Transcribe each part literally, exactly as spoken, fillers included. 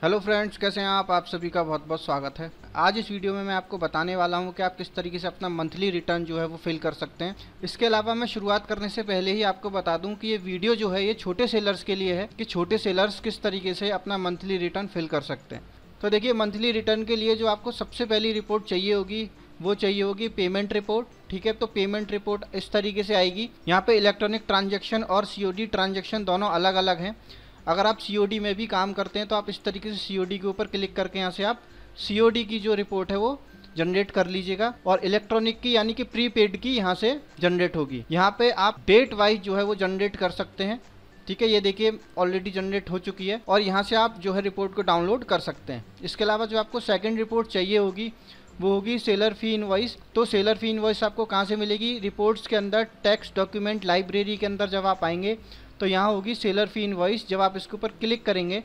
Hello friends, कैसे हैं आप आप सभी का बहुत बहुत स्वागत है। आज इस वीडियो में मैं आपको बताने वाला हूं कि आप किस तरीके से अपना मंथली रिटर्न जो है वो फिल कर सकते हैं। इसके अलावा मैं शुरुआत करने से पहले ही आपको बता दूं कि ये वीडियो जो है ये छोटे सेलर्स के लिए है कि छोटे सेलर्स किस तरीके से अपना मंथली रिटर्न फिल कर सकते हैं। तो देखिए, मंथली रिटर्न के लिए जो आपको सबसे पहली रिपोर्ट चाहिए होगी वो चाहिए होगी पेमेंट रिपोर्ट। ठीक है, तो पेमेंट रिपोर्ट इस तरीके से आएगी। यहाँ पे इलेक्ट्रॉनिक ट्रांजैक्शन और सीओडी ट्रांजैक्शन दोनों अलग अलग हैं। अगर आप सीओडी में भी काम करते हैं तो आप इस तरीके से सीओडी के ऊपर क्लिक करके यहाँ से आप सीओडी की जो रिपोर्ट है वो जनरेट कर लीजिएगा, और इलेक्ट्रॉनिक की यानी कि प्रीपेड की यहाँ से जनरेट होगी। यहाँ पे आप डेट वाइज जो है वो जनरेट कर सकते हैं। ठीक है, ये देखिए ऑलरेडी जनरेट हो चुकी है और यहाँ से आप जो है रिपोर्ट को डाउनलोड कर सकते हैं। इसके अलावा जो आपको सेकेंड रिपोर्ट चाहिए होगी वो होगी सेलर फी इनवॉइस। तो सेलर फी इनवॉइस आपको कहाँ से मिलेगी? रिपोर्ट्स के अंदर टैक्स डॉक्यूमेंट लाइब्रेरी के अंदर जब आप आएंगे तो यहाँ होगी सेलर फी इनवॉइस। जब आप इसके ऊपर क्लिक करेंगे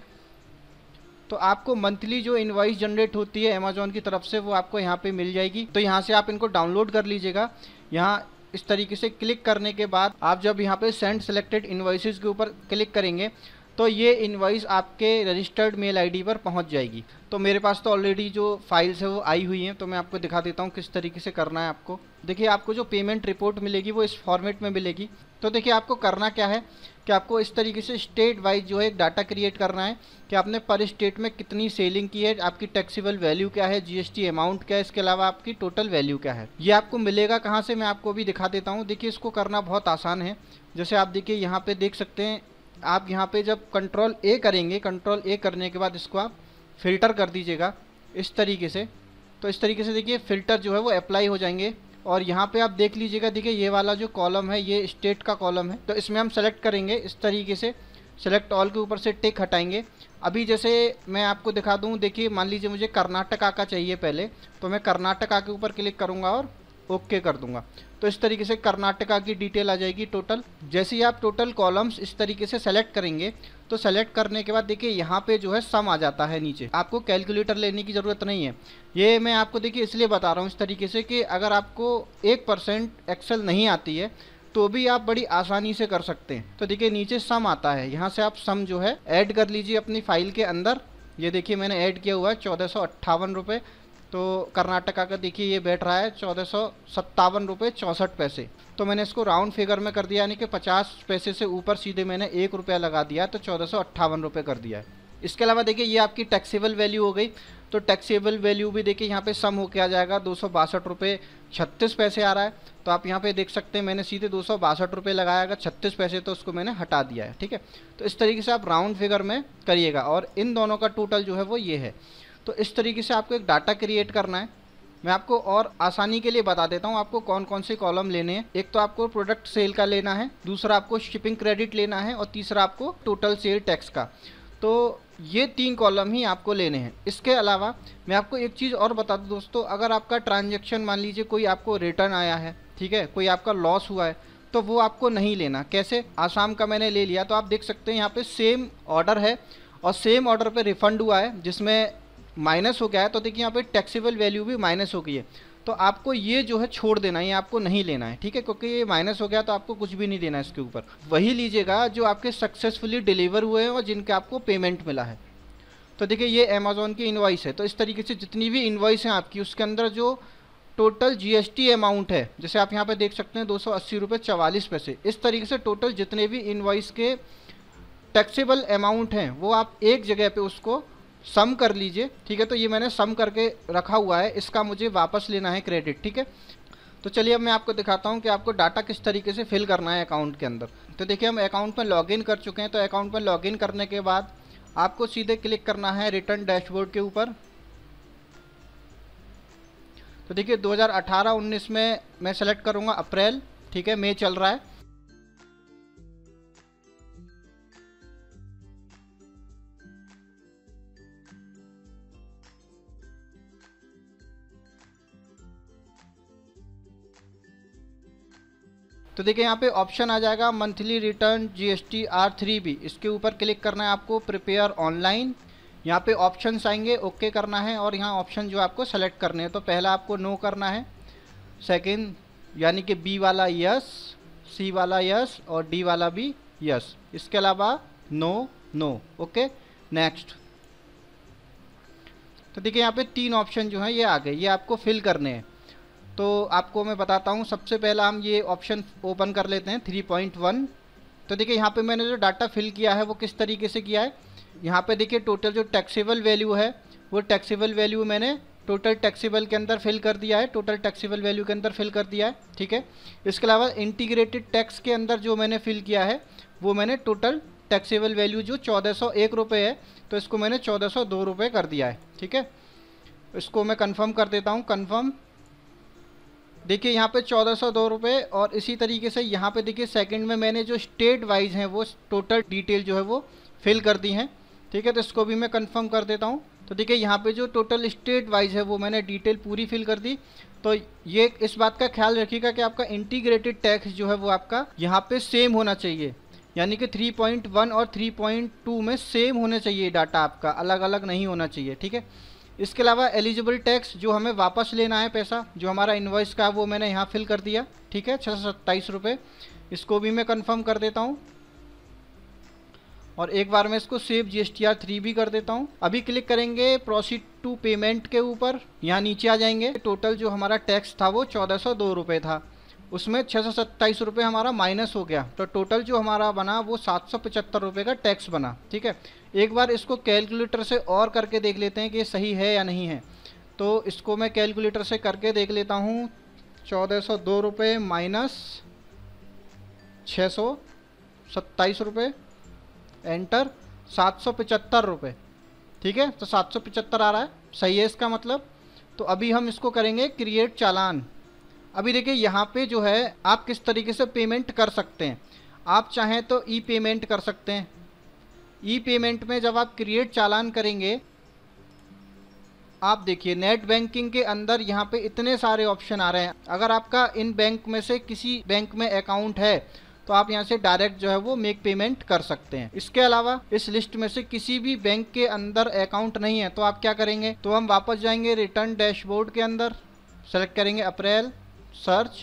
तो आपको मंथली जो इनवॉइस जनरेट होती है अमेजोन की तरफ से वो आपको यहाँ पे मिल जाएगी। तो यहाँ से आप इनको डाउनलोड कर लीजिएगा। यहाँ इस तरीके से क्लिक करने के बाद आप जब यहाँ पे सेंड सेलेक्टेड इनवॉइसेस के ऊपर क्लिक करेंगे तो ये इनवॉइस आपके रजिस्टर्ड मेल आईडी पर पहुंच जाएगी। तो मेरे पास तो ऑलरेडी जो फाइल्स है वो आई हुई हैं, तो मैं आपको दिखा देता हूँ किस तरीके से करना है आपको। देखिए, आपको जो पेमेंट रिपोर्ट मिलेगी वो इस फॉर्मेट में मिलेगी। तो देखिए, आपको करना क्या है कि आपको इस तरीके से स्टेट वाइज जो है एक डाटा क्रिएट करना है कि आपने पर स्टेट में कितनी सेलिंग की है, आपकी टैक्सेबल वैल्यू क्या है, जीएसटी अमाउंट क्या है, इसके अलावा आपकी टोटल वैल्यू क्या है। ये आपको मिलेगा कहाँ से, मैं आपको भी दिखा देता हूँ। देखिए, इसको करना बहुत आसान है। जैसे आप देखिए यहाँ पे देख सकते हैं, आप यहाँ पे जब कंट्रोल ए करेंगे, कंट्रोल ए करने के बाद इसको आप फिल्टर कर दीजिएगा इस तरीके से। तो इस तरीके से देखिए फ़िल्टर जो है वो अप्लाई हो जाएंगे और यहाँ पे आप देख लीजिएगा। देखिए, ये वाला जो कॉलम है ये स्टेट का कॉलम है, तो इसमें हम सेलेक्ट करेंगे इस तरीके से। सेलेक्ट ऑल के ऊपर से टिक हटाएंगे। अभी जैसे मैं आपको दिखा दूँ, देखिए मान लीजिए मुझे कर्नाटका का चाहिए पहले, तो मैं कर्नाटका के ऊपर क्लिक करूँगा और ओके कर दूंगा। तो इस तरीके से कर्नाटका की डिटेल आ जाएगी टोटल। जैसे ही आप टोटल कॉलम्स इस तरीके से सेलेक्ट करेंगे तो सेलेक्ट करने के बाद देखिए यहाँ पे जो है सम आ जाता है नीचे। आपको कैलकुलेटर लेने की ज़रूरत नहीं है। ये मैं आपको देखिए इसलिए बता रहा हूँ इस तरीके से कि अगर आपको एक परसेंट एक्सेल नहीं आती है तो भी आप बड़ी आसानी से कर सकते हैं। तो देखिए नीचे सम आता है, यहाँ से आप सम जो है ऐड कर लीजिए अपनी फाइल के अंदर। ये देखिए मैंने ऐड किया हुआ है चौदह सौ अट्ठावन रुपये। तो कर्नाटका का देखिए ये बैठ रहा है चौदह सौ सत्तावन रुपये चौंसठ पैसे। तो मैंने इसको राउंड फिगर में कर दिया, यानी कि पचास पैसे से ऊपर सीधे मैंने एक रुपया लगा दिया, तो चौदह सौ अट्ठावन रुपये कर दिया है। इसके अलावा देखिए ये आपकी टैक्सेबल वैल्यू हो गई। तो टैक्सेबल वैल्यू भी देखिए यहाँ पे सम होके आ जाएगा, दो सौ बासठ रुपये छत्तीस पैसे आ रहा है। तो आप यहाँ पे देख सकते हैं मैंने सीधे दो सौ बासठ रुपये लगाया, अगर छत्तीस पैसे तो उसको मैंने हटा दिया है। ठीक है, तो इस तरीके से आप राउंड फिगर में करिएगा और इन दोनों का टोटल जो है वो ये है। तो इस तरीके से आपको एक डाटा क्रिएट करना है। मैं आपको और आसानी के लिए बता देता हूँ आपको कौन कौन से कॉलम लेने हैं। एक तो आपको प्रोडक्ट सेल का लेना है, दूसरा आपको शिपिंग क्रेडिट लेना है और तीसरा आपको टोटल सेल टैक्स का। तो ये तीन कॉलम ही आपको लेने हैं। इसके अलावा मैं आपको एक चीज़ और बता दूँ दोस्तों, अगर आपका ट्रांजैक्शन मान लीजिए कोई आपको रिटर्न आया है, ठीक है, कोई आपका लॉस हुआ है, तो वो आपको नहीं लेना। कैसे? आसाम का मैंने ले लिया, तो आप देख सकते हैं यहाँ पे सेम ऑर्डर है और सेम ऑर्डर पे रिफंड हुआ है जिसमें माइनस हो गया है। तो देखिए यहाँ पे टैक्सेबल वैल्यू भी माइनस हो गई है। तो आपको ये जो है छोड़ देना है, ये आपको नहीं लेना है। ठीक है, क्योंकि ये माइनस हो गया तो आपको कुछ भी नहीं देना है इसके ऊपर। वही लीजिएगा जो आपके सक्सेसफुली डिलीवर हुए हैं और जिनके आपको पेमेंट मिला है। तो देखिए ये अमेजोन की इनवॉइस है। तो इस तरीके से जितनी भी इनवॉइस हैं आपकी, उसके अंदर जो टोटल जीएसटी अमाउंट है, जैसे आप यहाँ पे देख सकते हैं दो सौ अस्सी रुपये चवालीस पैसे, इस तरीके से टोटल जितने भी इनवॉइस के टैक्सेबल अमाउंट हैं वो आप एक जगह पे उसको सम कर लीजिए। ठीक है, तो ये मैंने सम करके रखा हुआ है, इसका मुझे वापस लेना है क्रेडिट। ठीक है, तो चलिए अब मैं आपको दिखाता हूँ कि आपको डाटा किस तरीके से फिल करना है अकाउंट के अंदर। तो देखिए हम अकाउंट में लॉगिन कर चुके हैं। तो अकाउंट में लॉगिन करने के बाद आपको सीधे क्लिक करना है रिटर्न डैशबोर्ड के ऊपर। तो देखिए दो हज़ार अठारह उन्नीस में मैं सेलेक्ट करूँगा अप्रैल। ठीक है, मई चल रहा है। तो देखिए यहाँ पे ऑप्शन आ जाएगा monthly return GST R three B. इसके ऊपर क्लिक करना है आपको, प्रिपेयर ऑनलाइन। यहाँ पे ऑप्शंस आएंगे, ओके करना है और यहाँ ऑप्शन जो आपको सेलेक्ट करने हैं। तो पहला आपको नो करना है, सेकंड यानी कि बी वाला यस, सी वाला यस और डी वाला भी यस। इसके अलावा नो नो, ओके नेक्स्ट। तो देखिए यहाँ पे तीन ऑप्शन जो हैं ये आ गए, ये आपको फिल करने हैं। तो आपको मैं बताता हूँ, सबसे पहला हम ये ऑप्शन ओपन कर लेते हैं थ्री पॉइंट वन। तो देखिए यहाँ पे मैंने जो डाटा फिल किया है वो किस तरीके से किया है। यहाँ पे देखिए टोटल जो टैक्सेबल वैल्यू है वो टैक्सेबल वैल्यू मैंने टोटल टैक्सेबल के अंदर फिल कर दिया है, टोटल टैक्सेबल वैल्यू के अंदर फिल कर दिया है, ठीक है। इसके अलावा इंटीग्रेटेड टैक्स के अंदर जो मैंने फिल किया है वो मैंने टोटल टैक्सेबल वैल्यू जो चौदह सौ एक रुपये है तो इसको मैंने चौदह सौ दो रुपये कर दिया है, ठीक है। इसको मैं कंफर्म कर देता हूँ, कंफर्म। देखिए यहाँ पे चौदह सौ दो रुपये और इसी तरीके से यहाँ पे देखिए सेकंड में मैंने जो स्टेट वाइज हैं वो टोटल डिटेल जो है वो फिल कर दी हैं, ठीक है। तो इसको भी मैं कंफर्म कर देता हूँ। तो देखिए यहाँ पे जो टोटल स्टेट वाइज है वो मैंने डिटेल पूरी फिल कर दी। तो ये इस बात का ख्याल रखिएगा कि आपका इंटीग्रेटेड टैक्स जो है वो आपका यहाँ पे सेम होना चाहिए, यानी कि थ्री पॉइंट वन और थ्री पॉइंट टू में सेम होना चाहिए डाटा, आपका अलग अलग नहीं होना चाहिए, ठीक है। इसके अलावा एलिजिबल टैक्स जो हमें वापस लेना है पैसा जो हमारा इन्वॉइस का वो मैंने यहाँ फिल कर दिया, ठीक है, छः सौ सत्ताईस रुपये। इसको भी मैं कंफर्म कर देता हूँ और एक बार मैं इसको save G S T R three भी कर देता हूँ। अभी क्लिक करेंगे प्रोसीड टू पेमेंट के ऊपर, यहाँ नीचे आ जाएंगे। टोटल जो हमारा टैक्स था वो चौदह सौ दो रुपये था, उसमें छः सौ सत्ताईस रुपये हमारा माइनस हो गया, तो टोटल जो हमारा बना वो सात सौ पचहत्तर रुपये का टैक्स बना, ठीक है। एक बार इसको कैलकुलेटर से और करके देख लेते हैं कि ये सही है या नहीं है। तो इसको मैं कैलकुलेटर से करके देख लेता हूँ। चौदह सौ दो रुपये माइनस छः सौ सत्ताईस रुपये, एंटर, सात सौ पचहत्तर रुपये, ठीक है। तो सात सौ पचहत्तर आ रहा है, सही है इसका मतलब। तो अभी हम इसको करेंगे क्रिएट चालान। अभी देखिए यहाँ पे जो है आप किस तरीके से पेमेंट कर सकते हैं। आप चाहें तो ई पेमेंट कर सकते हैं। ई पेमेंट में जब आप क्रिएट चालान करेंगे, आप देखिए नेट बैंकिंग के अंदर यहाँ पे इतने सारे ऑप्शन आ रहे हैं। अगर आपका इन बैंक में से किसी बैंक में अकाउंट है तो आप यहाँ से डायरेक्ट जो है वो मेक पेमेंट कर सकते हैं। इसके अलावा इस लिस्ट में से किसी भी बैंक के अंदर अकाउंट नहीं है तो आप क्या करेंगे, तो हम वापस जाएंगे रिटर्न डैशबोर्ड के अंदर, सेलेक्ट करेंगे अप्रैल, सर्च,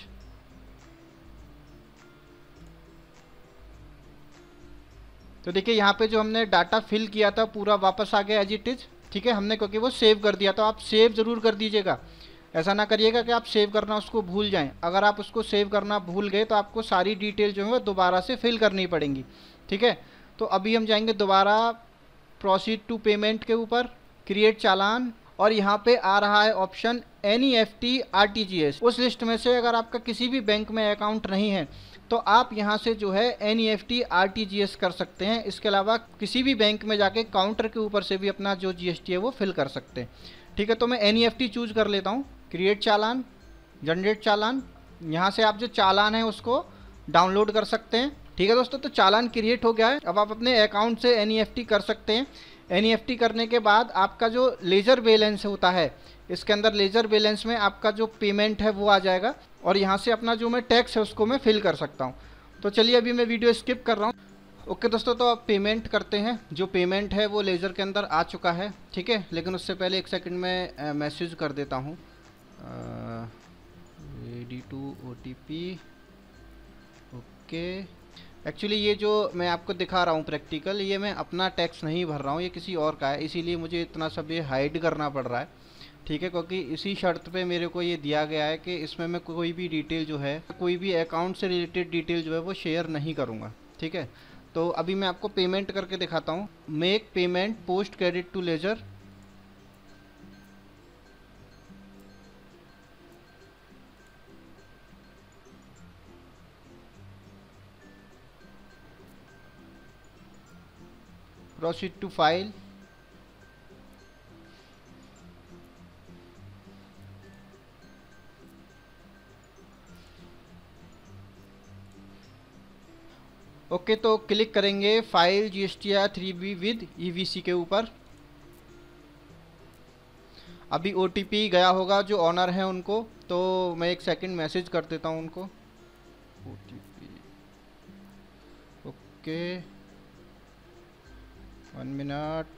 तो देखिए यहाँ पे जो हमने डाटा फिल किया था पूरा वापस आ गया एज इट इज, ठीक है। हमने क्योंकि वो सेव कर दिया, तो आप सेव जरूर कर दीजिएगा। ऐसा ना करिएगा कि आप सेव करना उसको भूल जाएं। अगर आप उसको सेव करना भूल गए तो आपको सारी डिटेल जो है वो दोबारा से फिल करनी पड़ेंगी, ठीक है। तो अभी हम जाएंगे दोबारा प्रोसीड टू पेमेंट के ऊपर, क्रिएट चालान, और यहाँ पे आ रहा है option N E F T R T G S. उस लिस्ट में से अगर आपका किसी भी बैंक में अकाउंट नहीं है तो आप यहाँ से जो है N E F T R T G S कर सकते हैं। इसके अलावा किसी भी बैंक में जाके काउंटर के ऊपर से भी अपना जो जी एस टी है वो फिल कर सकते हैं, ठीक है। तो मैं N E F T choose कर लेता हूँ, क्रिएट चालान, जनरेट चालान। यहाँ से आप जो चालान है उसको डाउनलोड कर सकते हैं, ठीक है दोस्तों। तो चालान क्रिएट हो गया है। अब आप अपने अकाउंट से एन ई एफ टी कर सकते हैं। एन ई एफ टी करने के बाद आपका जो लेजर बैलेंस होता है, इसके अंदर लेजर बैलेंस में आपका जो पेमेंट है वो आ जाएगा और यहाँ से अपना जो मैं टैक्स है उसको मैं फिल कर सकता हूँ। तो चलिए अभी मैं वीडियो स्किप कर रहा हूँ। ओके दोस्तों, तो अब पेमेंट करते हैं। जो पेमेंट है वो लेजर के अंदर आ चुका है, ठीक है। लेकिन उससे पहले एक सेकंड में मैसेज कर देता हूँ, ready to O T P. Okay, actually ये जो मैं आपको दिखा रहा हूँ प्रैक्टिकल, ये मैं अपना टैक्स नहीं भर रहा हूँ, ये किसी और का है, इसीलिए मुझे इतना सब ये हाइड करना पड़ रहा है, ठीक है। क्योंकि इसी शर्त पे मेरे को ये दिया गया है कि इसमें मैं कोई भी डिटेल जो है, कोई भी अकाउंट से रिलेटेड डिटेल जो है वो शेयर नहीं करूँगा, ठीक है। तो अभी मैं आपको पेमेंट करके दिखाता हूँ। Make payment post credit to ledger. Proceed to file, okay okay, तो क्लिक करेंगे file G S T R three B with E V C के ऊपर। अभी ओ टी पी गया होगा जो ऑनर है उनको, तो मैं एक सेकंड मैसेज कर देता हूँ उनको, O T P. Okay, one minute.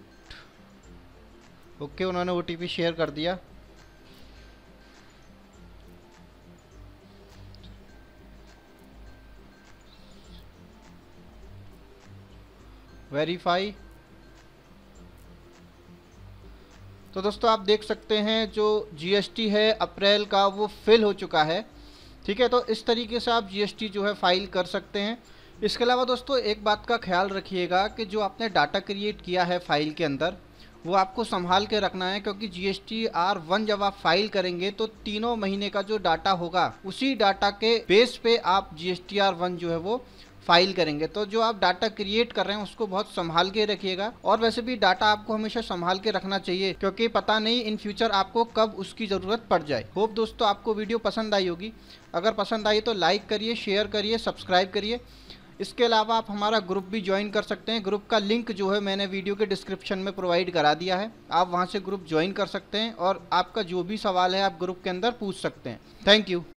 Okay, उन्होंने ओ टी पी शेयर कर दिया। वेरीफाई। तो दोस्तों आप देख सकते हैं जो जीएसटी है अप्रैल का वो फिल हो चुका है। ठीक है, तो इस तरीके से आप जीएसटी जो है फाइल कर सकते हैं। इसके अलावा दोस्तों एक बात का ख्याल रखिएगा कि जो आपने डाटा क्रिएट किया है फाइल के अंदर वो आपको संभाल के रखना है, क्योंकि जीएसटी आर वन जब आप फाइल करेंगे तो तीनों महीने का जो डाटा होगा उसी डाटा के बेस पे आप जीएसटी आर वन जो है वो फाइल करेंगे। तो जो आप डाटा क्रिएट कर रहे हैं उसको बहुत संभाल के रखिएगा। और वैसे भी डाटा आपको हमेशा संभाल के रखना चाहिए, क्योंकि पता नहीं इन फ्यूचर आपको कब उसकी ज़रूरत पड़ जाए। होप दोस्तों आपको वीडियो पसंद आई होगी। अगर पसंद आई तो लाइक करिए, शेयर करिए, सब्सक्राइब करिए। इसके अलावा आप हमारा ग्रुप भी ज्वाइन कर सकते हैं। ग्रुप का लिंक जो है मैंने वीडियो के डिस्क्रिप्शन में प्रोवाइड करा दिया है। आप वहां से ग्रुप ज्वाइन कर सकते हैं और आपका जो भी सवाल है आप ग्रुप के अंदर पूछ सकते हैं। Thank you.